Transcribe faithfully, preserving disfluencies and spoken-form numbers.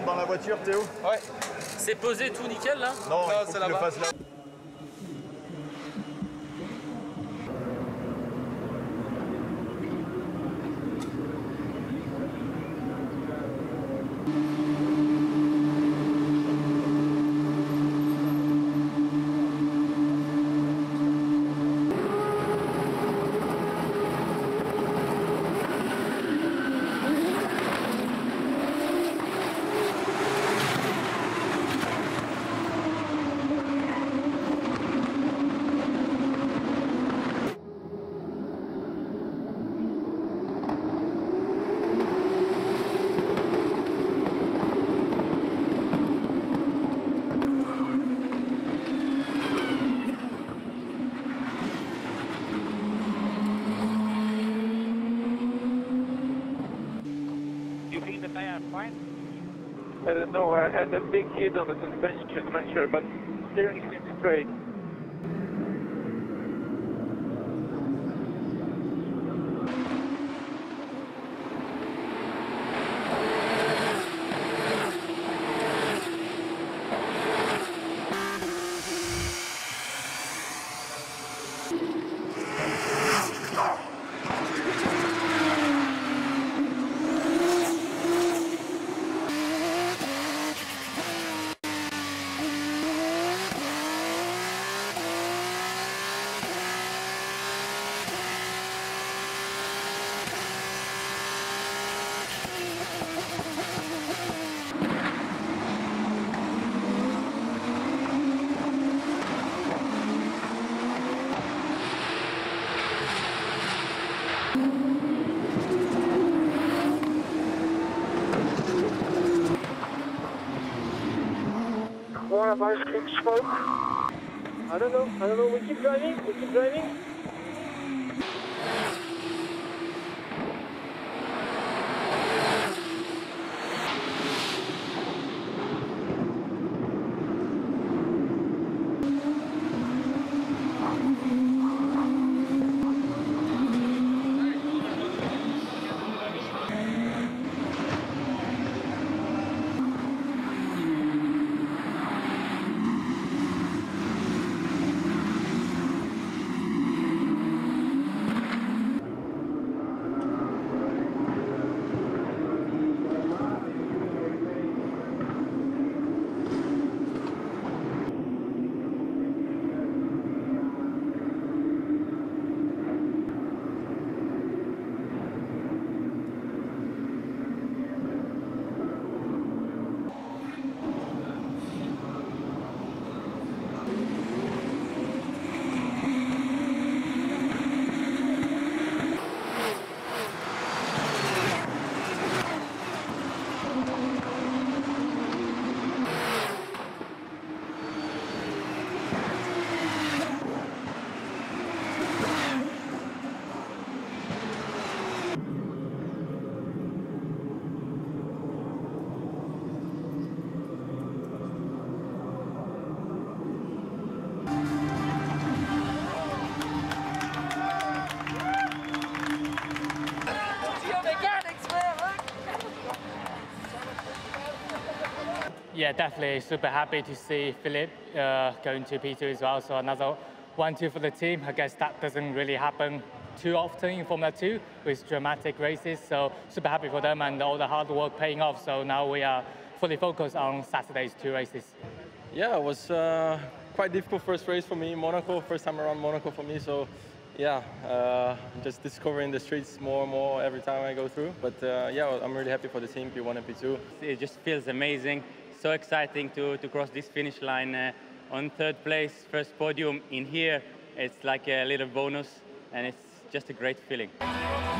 rentre dans la voiture, Théo? Ouais. C'est posé tout nickel là? Non, non il faut c'est que tu le là-bas. fasses là. I don't know, I had a big hit on the suspension, I'm not sure, but steering seems straight. One of our street smoke. I don't know, I don't know, we keep driving, we keep driving. Yeah, definitely super happy to see Philippe uh, going to P two as well. So another one two for the team. I guess that doesn't really happen too often in Formula two with dramatic races. So super happy for them and all the hard work paying off. So now we are fully focused on Saturday's two races. Yeah, it was uh, quite difficult first race for me in Monaco, first time around Monaco for me. So yeah, uh, just discovering the streets more and more every time I go through. But uh, yeah, I'm really happy for the team, P one and P two. It just feels amazing. So exciting to, to cross this finish line uh, on third place, first podium in here. It's like a little bonus and it's just a great feeling.